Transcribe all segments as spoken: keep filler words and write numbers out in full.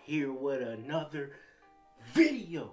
here with another video.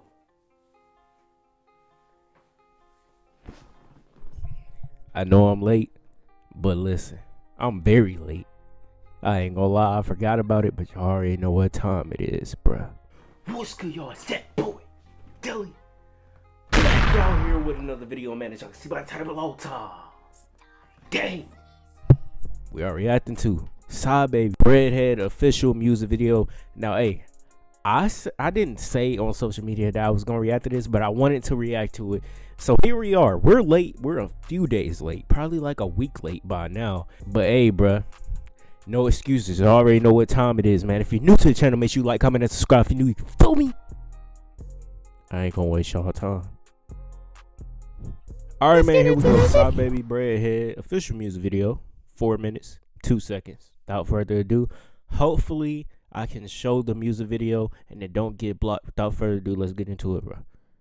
I know I'm late, but listen, I'm very late. I ain't gonna lie, I forgot about it, but you already know what time it is, bruh. What's good, y'all? It's that boy, Dilly. Back out here with another video, man, as y'all can see by the title below. Dang. We are reacting to Side Baby Breadhead official music video. Now, hey, I, I didn't say on social media that I was gonna react to this, but I wanted to react to it. So here we are. We're late. We're a few days late, probably like a week late by now. But hey, bruh, no excuses. You already know what time it is, man. If you're new to the channel, make sure you like, comment, and subscribe. If you're new, you feel me? I ain't gonna waste y'all time. All right, man. Here we go. Side Baby Breadhead official music video. Four minutes, two seconds. Without further ado, hopefully I can show the music video and it don't get blocked. Without further ado, let's get into it, bro.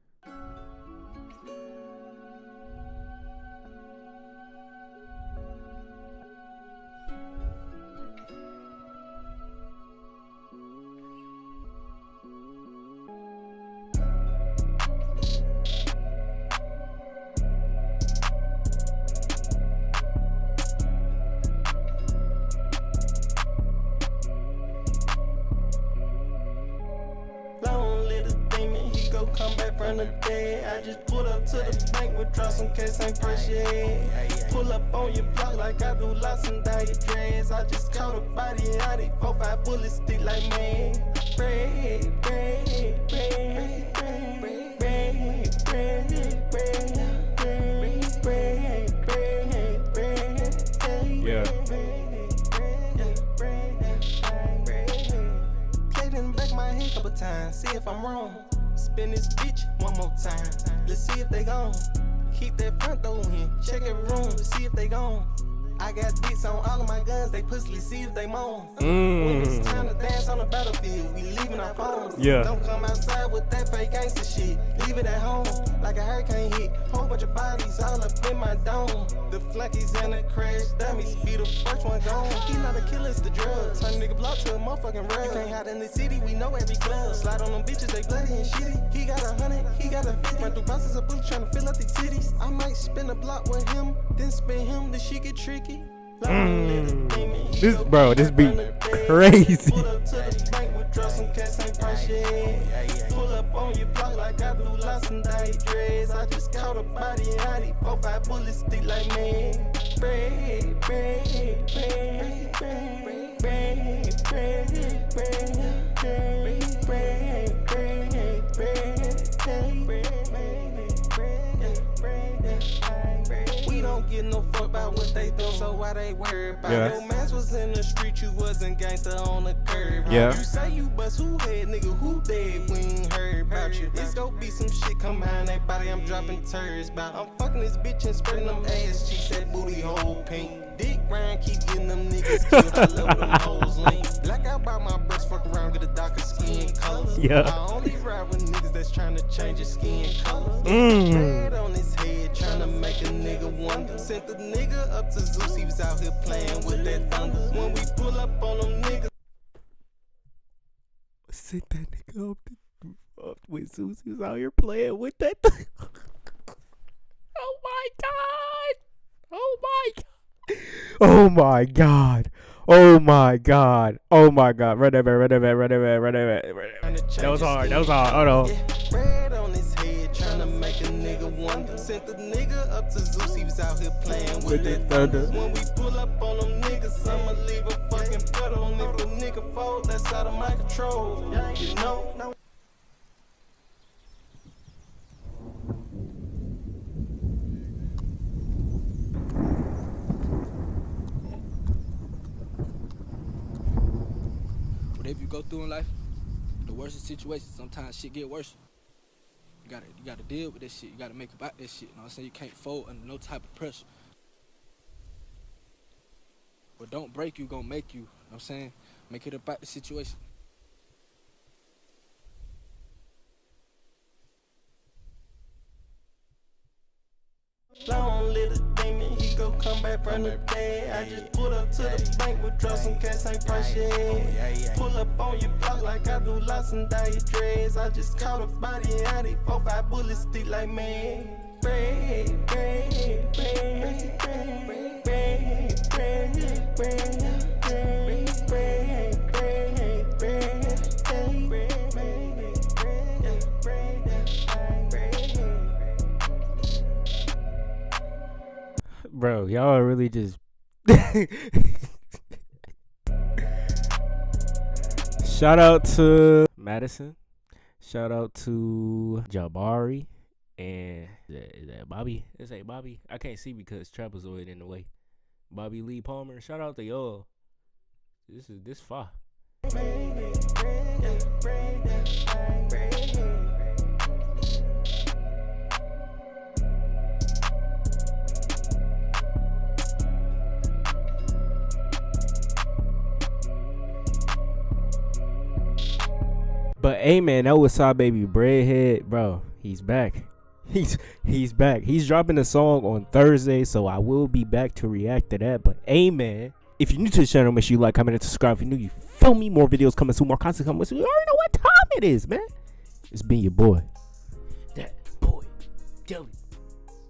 Come back from the dead. I just pulled up to the bank, withdraw some cash, ain't press your head. Pull up on your block like I do lots and dye your dreads. I just caught a body out it, four five bullets stick like man. Bread, bread, bread, bread, bread, bread, bread, bread, bread, bread, bread. Yeah. Played in the back of my head a couple times, see if I'm wrong. Spin this bitch one more time. Let's see if they gone. Keep that front door in. Check every room to see if they gone. I got dicks on all of my guns. They pussy, see if they moan. Mm. When it's time to dance on the battlefield, we leaving our phones. Yeah. Don't come outside with that fake gangster shit. Leave it at home like a hurricane hit. Whole bunch of bodies all up in my dome. The flunkies and the crash dummies be the first one gone. He not a killer, it's the drug. Turn nigga block to a motherfucking rug. You can't hide in the city, we know every club. Slide on them bitches, they bloody and shitty. He got a hundred, he got a fifty. Run through bosses of bullets trying to fill up these cities. I might spin a block with him, then spin him, the shit get tricky. Mm. This bro, this beat crazy. Pull up to the bank, withdraw some cash, ain't price your head. Pull up on your block like I do lots and dye dreads. I just caught a body out it, four five bullets stick like man. Bread, bread, bread, bread, bread, bread, bread, bread, bread, bread, bread. We don't get no fuck about what they do, so why they worry about yeah. Your mans was in the street, you wasn't gangster on the curb. Yeah. You say you bust who head, nigga, who dead? We ain't heard about you. It's gon' be some shit come behind that body, I'm dropping turds about. I'm fucking this bitch and spreading them ass cheeks, that booty hole pink. Dick Ryan keep getting them niggas killed. I love them hoes lean. Black out by my breast, fuck around, get a darker skin color. Yeah. I only ride with niggas that's trying to change his skin color. Mm. Red on his head, trying to make a nigga wonder. Sent the nigga up to Zeus, he was out here playing with that thunder. When we pull up on them niggas, sent that nigga up, to, up with Zeus, he was out here playing with that. Oh my god! Oh my god! Oh my god! Oh my god! Oh my god! Run that back! Run that back! Run that back! Run that back! That was hard. That was hard. Hold on. Yeah, red on his head, trying to make a nigga wonder. Sent the nigga up to Zeus, he was out here playing with that thunder. When we pull up on them niggas, I'ma leave a fucking blood on. If a nigga fold, that's out of my control. You know? No. Whatever you go through in life, the worst of situations, sometimes shit get worse. You gotta, you gotta deal with that shit. You gotta make about that shit. You know what I'm saying? You can't fold under no type of pressure. What don't break you, gonna make you. You know what I'm saying? Make it about the situation. Long little demon, he he gon' come back from the dead. I just pulled up to the bank, withdraw some cash, ain't price yet. Pull up on your block like I do lots and dye your dreads. I just caught a body and I four five bullets stick like man. Bread, bread, bread, bread, bread, bread, bread, bread, bread, bread, bread, bread. Bro, y'all really just shout out to Madison, shout out to Jabari, and is that, is that Bobby? This ain't Bobby. I can't see because trapezoid in the way. Bobby Lee Palmer. Shout out to y'all. This is this far. But hey man, that was Saw Baby Breadhead, bro. He's back. He's he's back. He's dropping a song on Thursday, so I will be back to react to that. But hey man, if you're new to the channel, make sure you like, comment, and subscribe. If you're new, you feel me. More videos coming soon, more content coming soon. You already know what time it is, man. It's been your boy, that boy, Jelly.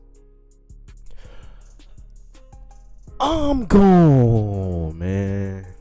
I'm gone, man.